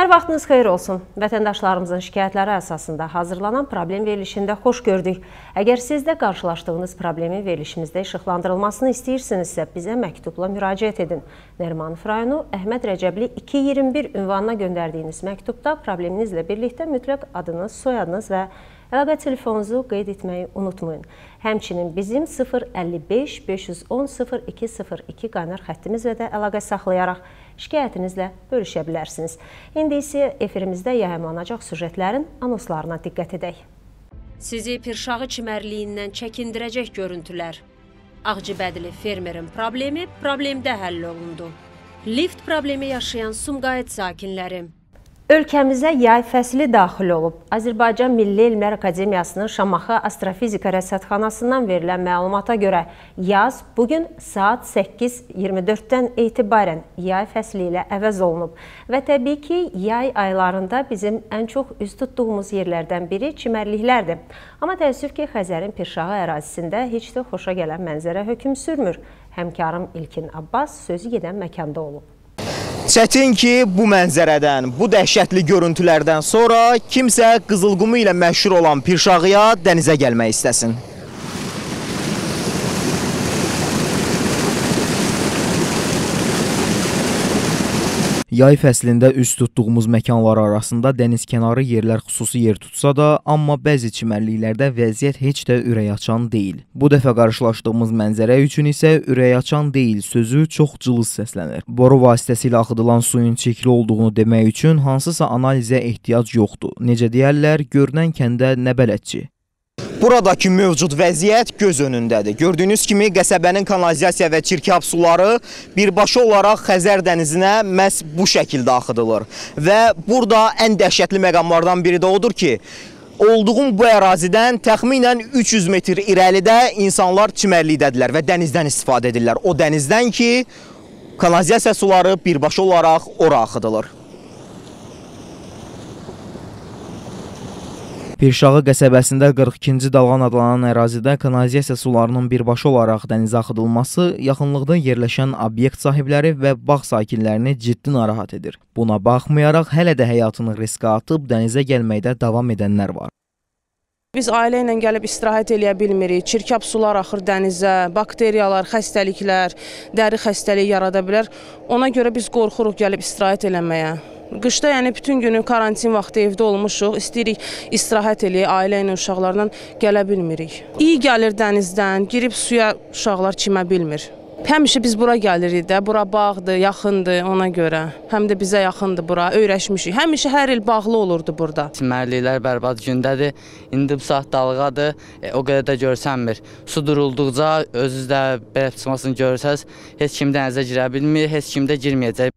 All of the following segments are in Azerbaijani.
Hər vaxtınız xeyir olsun. Vətəndaşlarımızın şikayətləri əsasında hazırlanan problem verilişində xoş gördük. Əgər siz də qarşılaşdığınız problemin verilişimizdə işıqlandırılmasını istəyirsinizsə, bizə məktubla müraciət edin. Nərimanov rayonu Əhməd Rəcəbli 221 ünvanına göndərdiyiniz məktubda probleminizlə birlikdə mütləq adınız, soyadınız və əlaqə telefonunuzu qeyd etməyi unutmayın. Həmçinin bizim 055 510 0202 qaynar xəttimizlə də əlaqə saxlayaraq şikayətinizlə bölüşə bilərsiniz. İndi isə efirimizdə yayımlanacaq süjetlərin anonslarına diqqət edək. Sizi Pirşağı çimərliyindən çəkindirəcək görüntülər. Ağcibədili fermerin problemi problemdə həll olundu. Lift problemi yaşayan Sumqayıt sakinləri. Ölkəmizə yay fəsli daxil olub. Azərbaycan Milli Elmlər Akademiyasının Şamaxı Astrofizika Rəsədxanasından verilən məlumata görə yaz bugün saat 8:24-dən etibarən yay fəsli ilə əvəz olunub. Və təbii ki, yay aylarında bizim ən çox üz tutduğumuz yerlərdən biri çimərliklərdir. Amma təəssüf ki, Xəzərin Pirşağı ərazisində heç də xoşa gələn mənzərə hökm sürmür. Həmkarım İlkin Abbas sözü gedən məkanda olub. Çətin ki, bu mənzərədən, bu dəhşətli görüntülərdən sonra kimsə Qızılqumu ilə məşhur olan Pirşağıya dənizə gəlmək istəsin. Yay fəslində üz tutduğumuz məkanlar arasında dənizkənarı yerlər xüsusi yer tutsa da, amma bəzi çimərliklərdə vəziyyət heç də ürəkaçan deyil. Bu dəfə qarşılaşdığımız mənzərə üçün isə ürəkaçan deyil sözü çox cılız səslənir. Boru vasitəsilə axıdılan suyun çirkli olduğunu demək üçün hansısa analizə ehtiyac yoxdur. Necə deyərlər, görünən kəndə nə bələdçi. Buradakı mövcud vəziyyət göz önündədir. Gördüyünüz kimi qəsəbənin kanalizasiya və çirkab suları birbaşa olaraq Xəzər dənizinə məhz bu şəkildə axıdılır. Və burada ən dəhşətli məqamlardan biri də odur ki, olduğum bu ərazidən təxminən 300 metr irəlidə insanlar çimərlikdədirlər və dənizdən istifadə edirlər. O dənizdən ki, kanalizasiya suları birbaşa olaraq ora axıdılır. Pirşağı qəsəbəsində 42-ci dalğan adlanan ərazidə kanalizasiya sularının birbaşa olaraq dənizə axıdılması yaxınlıqda yerləşən obyekt sahibləri və bağ sakinlərini ciddi narahat edir. Buna baxmayaraq hələ də həyatını riskə atıb dənizə gəlməkdə davam edənlər var. Biz ailə ilə gəlib istirahət eləyə bilmirik. Çirkab sular axır dənizə, bakteriyalar, xəstəliklər, dəri xəstəliyi yarada bilər. Ona görə biz qorxuruq gəlib istirahət eləməyə. Qışda yəni bütün günü karantin vaxtı evdə olmuşuq, istəyirik istirahət eləyək, ailə ilə uşaqlarla gələ bilmirik. İyi gəlir dənizdən, girib suya uşaqlar çimə bilmir. Həmişə biz bura gəlirik də, bura bağdır, yaxındır ona görə. Həm də bizə yaxındır bura, öyrəşmişik. Həmişə hər il bağlı olurdu burada. Çimərliklər bərbad gündədir, indi bu saat dalğadır, o qədər də görsənmir. Su durulduqca özünüz də belə çıxmasını görsəz, heç kim dənizə girə bilmir, heç kim də girməyəcək.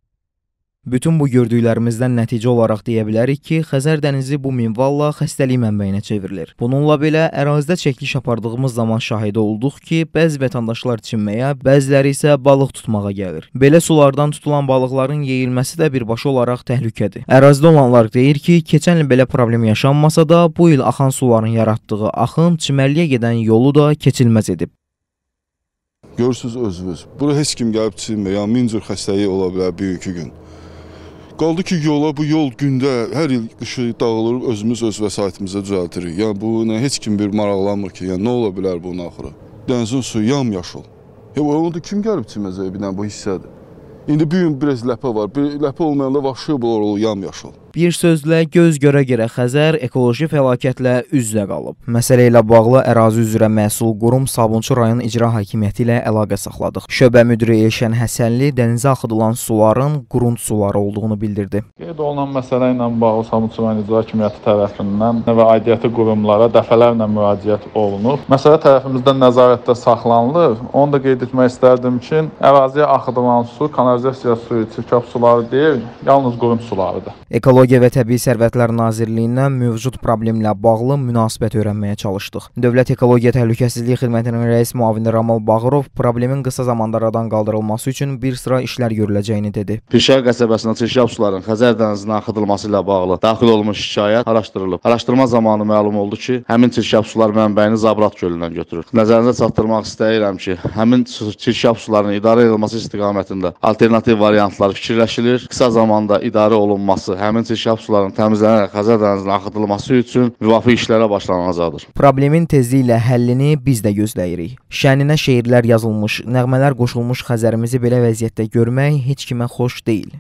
Bütün bu gördüklərimizdən nəticə olaraq deyə bilərik ki, Xəzər dənizi bu minvalla xəstəlik mənbəyinə çevrilir. Bununla belə ərazidə çəkiliş apardığımız zaman şahidi olduq ki, bəzi vətəndaşlar çimməyə, bəziləri isə balıq tutmağa gəlir. Belə sulardan tutulan balıqların yeyilməsi də birbaşa olaraq təhlükədir. Ərazidə olanlar deyir ki, keçən il belə problem yaşanmasa da, bu il axan suların yaratdığı axın çimərliyə gedən yolu da keçilməz edib. Görürsünüz özünüz, bura heç kim gəlib çimməyə, min cür xəstəlik ola bilər bir iki gün. Qaldı ki, bu yol gündə hər il qışı dağılır, özümüz öz vəsaitimizə düzəltirik. Yəni, bu heç kim bir maraqlanmır ki, yəni, nə ola bilər bunun axırı? Dənizin suyu yamyaşıl. Onda kim gəlib çiməcək bir dənə bu hissədir? İndi bir gün biraz ləpə var, ləpə olmayanda vahşi olur, yamyaşıl. Bir sözlə göz görə-görə Xəzər ekoloji fəlakətlə üz-üzə qalıb. Məsələ ilə bağlı ərazi üzrə məsul qurum Sabunçu rayon icra hakimiyyəti ilə əlaqə saxladıq. Şöbə müdiri Elşən Həsənli dənizə axıdılan suların qurund suları olduğunu bildirdi. Qeyd olunan məsələ ilə bağlı Sabunçu rayon icra hakimiyyəti tərəfindən və aidiyyəti qurumlara dəfələrlə müraciət olunub. Məsələ tərəfimizdən nəzarətdə saxlanılır. Onu da qeyd etmək istərdim ki, əraziyə axıdılan su kanalizasiya suyu, çirkab suları deyil, yalnız qurund sularıdır. Ekologiya və Təbii Sərvətlər Nazirliyindən mövcud problemlə bağlı münasibət öyrənməyə çalışdıq. Dövlət Ekologiya Təhlükəsizliyi Xidmətinin rəis müavini Ramal Bağırov problemin qısa zamanda aradan qaldırılması üçün bir sıra işlər görüləcəyini dedi. Pirşəq qəsəbəsində çirkab suların Xəzər dənizinə axıdılması ilə bağlı daxil olmuş şikayət araşdırılıb. Araşdırma zamanı məlum oldu ki, həmin çirkab sular mənbəyini Zabrat gölündən götürür. Nəzərinizə çatdırmaq istəyirəm ki, həmin çirkab sularının idarə edilməsi istiqamətində alternativ variantlar fikirləşilir. Qısa zamanda idarə olunması, həmin çirkab sularının təmizlənərək Xəzər dənizinə axıdılması üçün müvafiq işlərə başlanılacaqdır. Problemin tezliklə həllini biz də gözləyirik. Şəninə şeirlər yazılmış, nəğmələr qoşulmuş Xəzərimizi belə vəziyyətdə görmək heç kimə xoş deyil.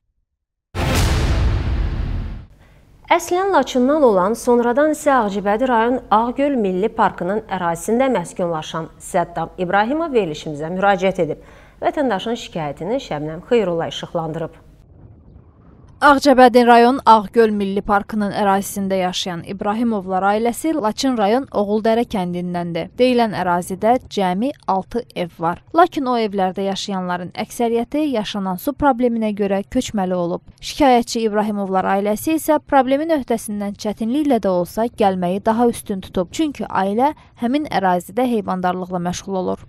Əslən Laçından olan, sonradan isə Ağcabədi rayon Ağgöl Milli Parkının ərazisində məskunlaşan Səddam İbrahimov verilişimizə müraciət edib. Vətəndaşın şikayətini Şəbnəm Xeyrullah işıqlandırıb. Ağcabədi rayon Ağgöl Milli Parkının ərazisində yaşayan İbrahimovlar ailəsi Laçın rayon Oğuldərə kəndindəndir. Deyilən ərazidə cəmi 6 ev var. Lakin o evlərdə yaşayanların əksəriyyəti yaşanan su probleminə görə köçməli olub. Şikayətçi İbrahimovlar ailəsi isə problemin öhdəsindən çətinliklə də olsa gəlməyi daha üstün tutub. Çünki ailə həmin ərazidə heyvandarlıqla məşğul olur.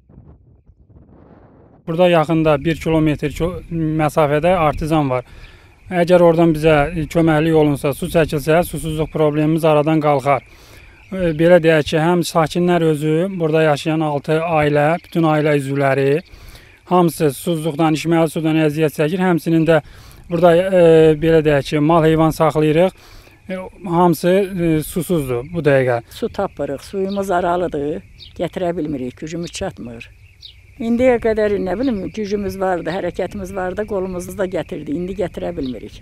Burada yaxında 1 kilometr məsafədə artizan var. Əgər oradan bizə köməklik olunsa, su çəkilsə, susuzluq problemimiz aradan qalxar. Belə deyək ki, həm sakinlər özü, burada yaşayan 6 ailə, bütün ailə üzvləri, hamısı susuzluqdan, içməli sudan əziyyət çəkir. Həmçinin də burada belə deyək ki, mal heyvan saxlayırıq. Hamısı susuzdur bu dəqiqə. Su tapırıq, suyumuz aralıdır, gətirə bilmirik, gücümüz çatmır. İndiyə qədər, nə bilim, gücümüz vardı, hərəkətimiz vardı, qolumuzu da gətirdi. İndi gətirə bilmirik.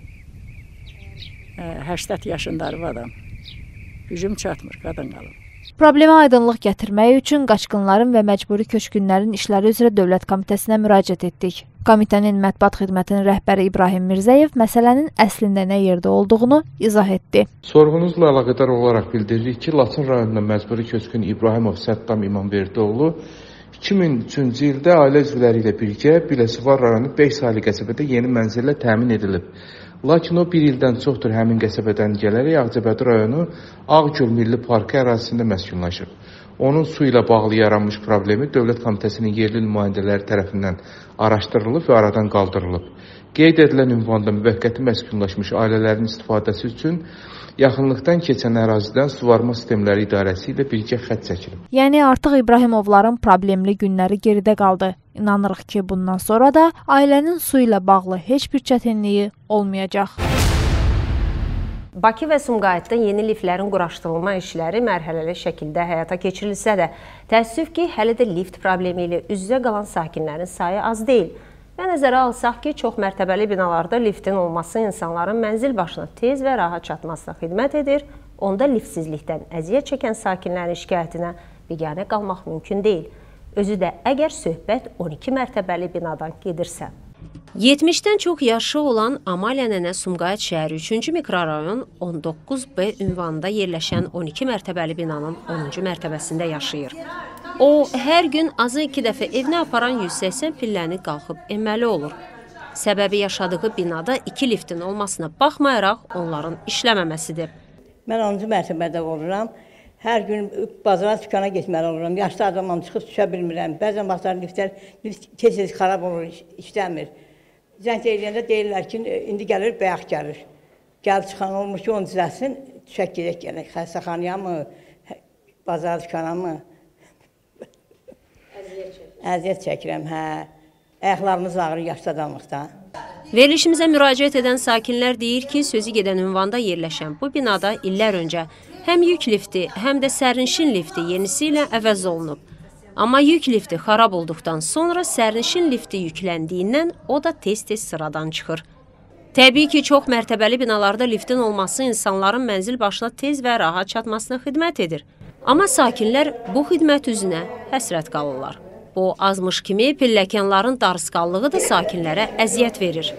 80 yaşında arvadım. Gücüm çatmır, qadın qalıb. Problemə aydınlıq gətirmək üçün qaçqınların və məcburi köçkünlərin işləri üzrə Dövlət Komitəsinə müraciət etdik. Komitənin mətbuat xidmətinin rəhbəri İbrahim Mirzəyev məsələnin əslində nə yerdə olduğunu izah etdi. Sorğunuzla əlaqədar olaraq bildiririk ki, Laçın rayonunda məcburi köçkün İbrahimov Səddam İmamverdiyoğlu 2003-cü ildə ailə üzvləri ilə birgə Biləsuvar rayonu 5 saylı qəsəbədə yeni mənzillə təmin edilib. Lakin o bir ildən çoxdur həmin qəsəbədən gələrək Ağcabədi rayonu Ağgöl Milli Parkı ərazisində məskunlaşıb. Onun su ilə bağlı yaranmış problemi Dövlət Komitəsinin yerli nümayəndələri tərəfindən araşdırılıb və aradan qaldırılıb. Qeyd edilən ünvanda müvəqqəti məskunlaşmış ailələrin istifadəsi üçün yaxınlıqdan keçən ərazidən suvarma sistemləri idarəsi ilə birgə xətt çəkilib. Yəni artıq İbrahimovların problemli günləri geridə qaldı. İnanırıq ki, bundan sonra da ailənin su ilə bağlı heç bir çətinliyi olmayacaq. Bakı və Sumqayıtda yeni liftlərin quraşdırılma işləri mərhələli şəkildə həyata keçirilsə də, təəssüf ki, hələ də lift problemi ilə üz-üzə qalan sakinlərin sayı az deyil. Və nəzərə alsaq ki, çox mərtəbəli binalarda liftin olması insanların mənzil başına tez və rahat çatmasına xidmət edir, onda liftsizlikdən əziyyət çəkən sakinlərin şikayətinə biganə qalmaq mümkün deyil. Özü də əgər söhbət 12 mərtəbəli binadan gedirsə. 70-dən çox yaşı olan Amaliya nənə Sumqayıt şəhəri 3-cü mikrorayon 19B ünvanında yerləşən 12 mərtəbəli binanın 10-cu mərtəbəsində yaşayır. O, hər gün azı 2 dəfə evinə aparan 180 pilləni qalxıb enməli olur. Səbəbi yaşadığı binada 2 liftin olmasına baxmayaraq onların işləməməsidir. Mən 10-cu mərtəbədə oluram. Hər gün bazara, dükana getməli oluram. Yaşlı adamam çıxıb düşə bilmirəm. Bəzən vaxtlar lift tez-tez xarab olur, işləmir. Zəng eləyəndə deyirlər ki, indi gəlir, bayaq gəlir. Gəlib çıxan olmuş ki, onu düzəlsin, düşək gedək gələk. Xəstəxanaya mı, bazara, dükana mı? Əziyyət çəkirəm, hə. Ayaqlarımız ağrır yaşlı adamlıqda. Verilişimizə müraciət edən sakinlər deyir ki, sözü gedən ünvanda yerləşən bu binada illər öncə həm yük lifti, həm də sərnişin lifti yenisi ilə əvəz olunub. Amma yük lifti xarab olduqdan sonra sərnişin lifti yükləndiyindən o da tez-tez sıradan çıxır. Təbii ki, çox mərtəbəli binalarda liftin olması insanların mənzil başına tez və rahat çatmasına xidmət edir. Amma sakinlər bu xidmət üzünə həsrət qalırlar. Bu azmış kimi pilləkənlərin darısqallığı da sakinlərə əziyyət verir.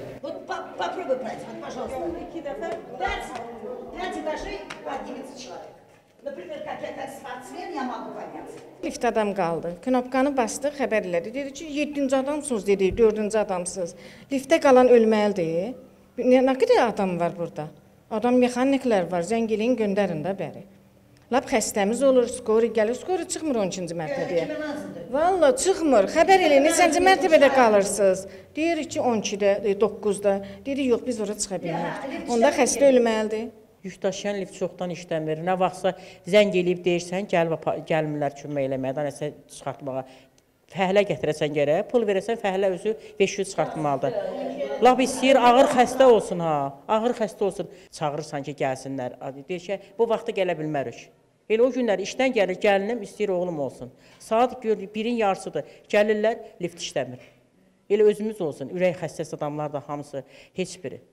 Lift adam qaldı. Knopkanı bastı, xəbər elədi. Dedi ki, 7-ci adamsınız, dedi, 4-cü adamsınız. Liftdə qalan ölməlidir. Nə qədər adam var burada? Adam mexaniklər var, zəng eləyin, göndərin də bəri. Lap xəstəmiz olur, skori gəlir, skori çıxmır 12-ci mərtəbəyə. Valla çıxmır, xəbər eləyin, neçənci mərtəbədə qalırsınız. Deyirik ki, 12-də, 9-da. Deyirik, yox, biz ora çıxa bilmirik. Onda xəstə ölməlidir. Yük daşıyan lift çoxdan işləmir. Nə vaxtsa zəng eləyib deyirsən, gəlmirlər kömək eləməyə, nəsə çıxartmağa. Fəhlə gətirəsən gərək, pul verəsən, fəhlə özü 500 çıxartmalıdır. Laf istəyir, ağır xəstə olsun ha, ağır xəstə olsun. Çağırırsan ki, gəlsinlər. Deyir ki, bu vaxtda gələ bilmərik. Elə o günlər işdən gəlir, gəlinim istəyir oğlum olsun. Saat 1-in yarısıdır, gəlirlər, lift işləmir. Elə özümüz olsun, ürək xəstəsi adamlar da hamısı, heç biri.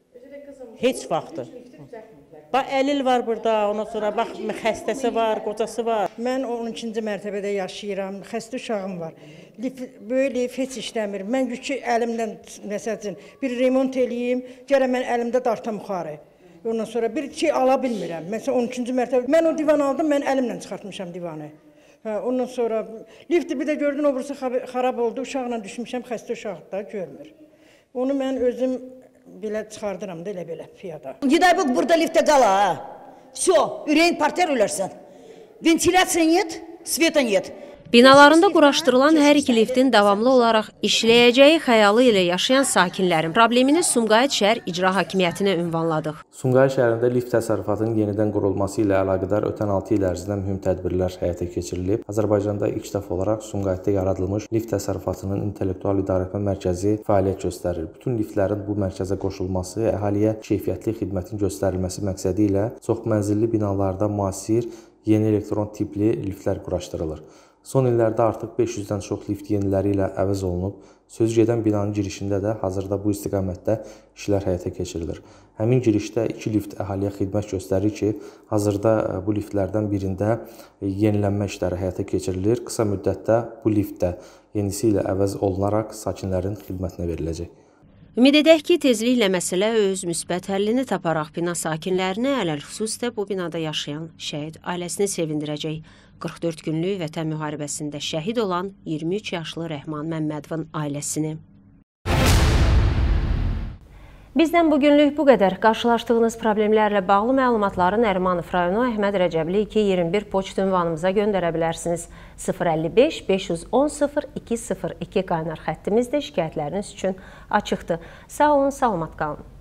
Heç vaxtı. Bax, əlil var burada, ondan sonra bax, xəstəsi var, qocası var. Mən 12-ci mərtəbədə yaşayıram, xəstə uşağım var. Böyük lift heç işləmir. Mən yükü əlimdən, məsəl üçün, bir remont eləyim, gərək mən əlimdə dartam yuxarı. Ondan sonra bir şey ala bilmirəm. Məsələn, 13-cü mərtəbə. Mən o divan aldım, mən əlimlə çıxartmışam divanı. Ondan sonra lifti bir də gördün, o burası xarab oldu, uşaqla düşmüşəm, xəstə uşaq da görmür. Onu mən özüm belə çıxardıram da elə-belə piyada. Gidəbək burada liftə qala, ha. Все, ürəyin parter ölərsən. Ventilyasiya нет, sveta нет. Binalarında quraşdırılan hər iki liftin davamlı olaraq işləyəcəyi xəyalı ilə yaşayan sakinlərin problemini Sumqayıt şəhər icra hakimiyyətinə ünvanladıq. Sumqayıt şəhərində lift təsərrüfatının yenidən qurulması ilə əlaqədar ötən 6 il ərzində mühüm tədbirlər həyata keçirilib. Azərbaycanda ilk dəfə olaraq Sumqayıtda yaradılmış lift təsərrüfatının intellektual idarəetmə mərkəzi fəaliyyət göstərir. Bütün liftlərin bu mərkəzə qoşulması əhaliyə keyfiyyətli xidmətin göstərilməsi məqsədi ilə çoxmənzilli binalarda müasir yeni elektron tipli liftlər quraşdırılır. Son illərdə artıq 500-dən çox lift yeniləri ilə əvəz olunub. Sözügedən binanın girişində də hazırda bu istiqamətdə işlər həyata keçirilir. Həmin girişdə 2 lift əhaliyə xidmət göstərir ki, hazırda bu liftlərdən birində yenilənmə işləri həyata keçirilir. Qısa müddətdə bu liftdə yenisi ilə əvəz olunaraq sakinlərin xidmətinə veriləcək. Ümid edək ki, tezliklə məsələ öz müsbət həllini taparaq bina sakinlərini, ələlxüsusda bu binada yaşayan şəhid ailəsini sevindirəcək. 44 günlük vətən müharibəsində şəhid olan 23 yaşlı Rəhman Məmmədovun ailəsini. Bizdən bugünlük bu qədər. Qarşılaşdığınız problemlərlə bağlı məlumatları Nərimanov rayonu Əhməd Rəcəbli 221 poçt ünvanımıza göndərə bilərsiniz. 055 510 0202 qaynar xəttimizdə şikayətləriniz üçün açıqdır. Sağ olun, salamat qalın.